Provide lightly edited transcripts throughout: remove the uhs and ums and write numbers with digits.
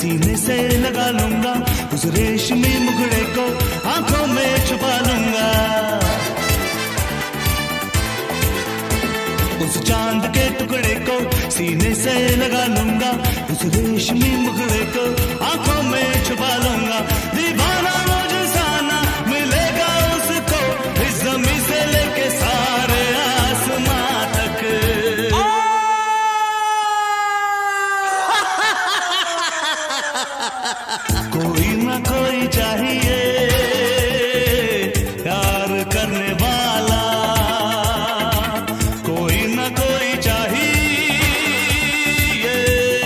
सीने से लगा लूंगा, उस रेशमी मुखड़े को आंखों में छुपा लूंगा। उस चांद के टुकड़े को सीने से लगा लूंगा, उस रेशमी मुखड़े को आंखों में छुपा लूंगा। दीवाना मुझसा ना मिलेगा उसको, इस ज़मीं से लेके सारे आसमां तक। कोई ना कोई चाहिए प्यार करने वाला, कोई ना कोई चाहिए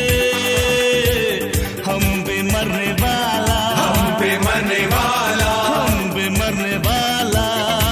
हम पे मरने वाला, हम पे मरने वाला, हम पे मरने वाला।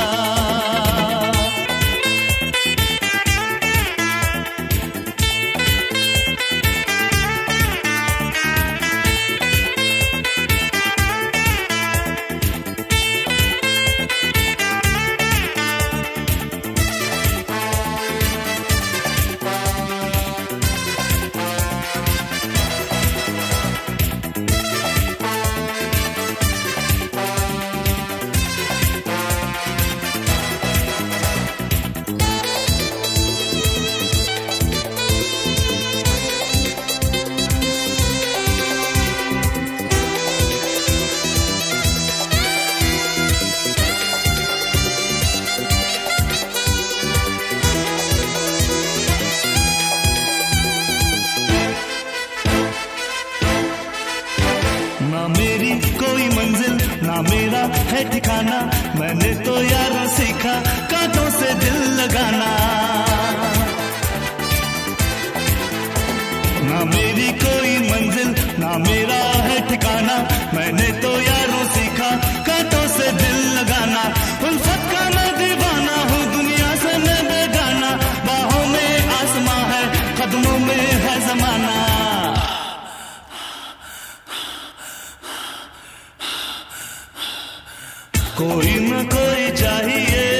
ना मेरी कोई मंजिल, ना मेरा है ठिकाना, मैंने तो यारों सीखा कांटों से दिल लगाना। ना मेरी कोई मंजिल, ना मेरा है ठिकाना, मैंने तो यारों सीखा कांटों से दिल लगाना। उल्फत का मैं दीवाना हूँ, दुनिया से मैं बेगाना, बाहों में आसमां है, कदमों में है जमाना। कोई न कोई चाहिए